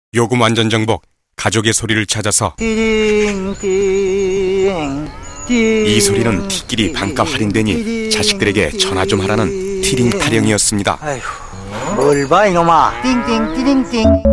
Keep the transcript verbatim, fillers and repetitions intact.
요금 완전 정복, 가족의 소리를 찾아서 띠링 띠링 띠링. 이 소리는 티끼리 반값 할인되니 자식들에게 전화 좀 하라는 티링 타령이었습니다. 아휴, 뭘 봐 이놈아. 띵띵 띠링띵.